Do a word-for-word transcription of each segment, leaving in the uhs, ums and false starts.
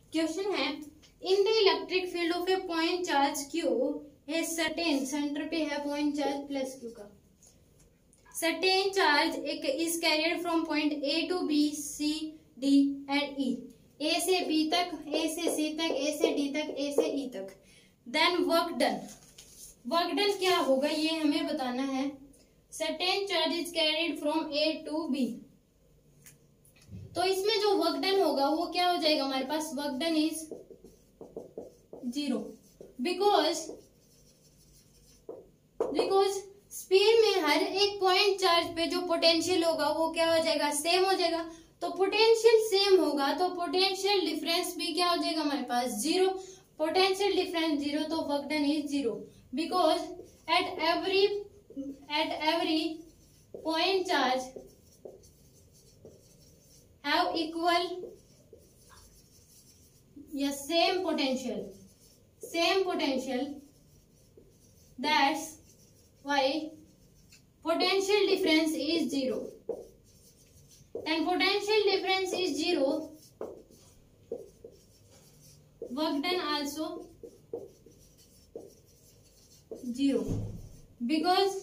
Question है in the electric field of a point charge Q है certain, center पे है पॉइंट चार्ज प्लस क्यू का, certain charge एक is carried from point A to B C D and E, A से B तक, ए से सी तक, ए से डी तक, ए से ई तक, then work done, work done क्या होगा ये हमें बताना है। Certain charge is carried from A to B, तो इसमें जो वर्क डन होगा वो क्या हो जाएगा हमारे पास, work done is zero, because because speed में हर एक पॉइंट चार्ज पे जो पोटेंशियल होगा वो क्या हो जाएगा, सेम हो जाएगा। तो पोटेंशियल सेम होगा तो पोटेंशियल डिफरेंस भी क्या हो जाएगा हमारे पास, जीरो, पोटेंशियल डिफरेंस जीरो, तो work done is zero, because at every at every point charge have equal या same potential, same potential, that's why potential difference is zero, and potential difference is zero, work done also zero, because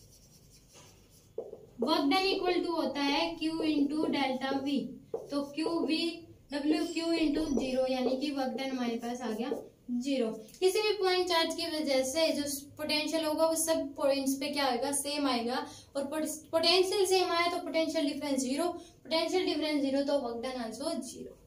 work done equal to होता है Q into delta V, तो Q V W Q into zero, यानी कि work done हमारे पास आ गया zero. किसी भी point charge की वजह से जो पोटेंशियल होगा वो सब पॉइंट्स पे क्या आएगा, सेम आएगा, और पोटेंशियल सेम आया तो potential difference zero, potential difference zero तो वर्क डन आल्सो जीरो।